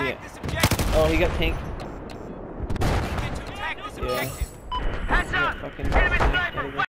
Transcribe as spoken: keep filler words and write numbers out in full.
see it. Oh, he got tanked. Yeah. Heads up! Fucking Enemy sniper!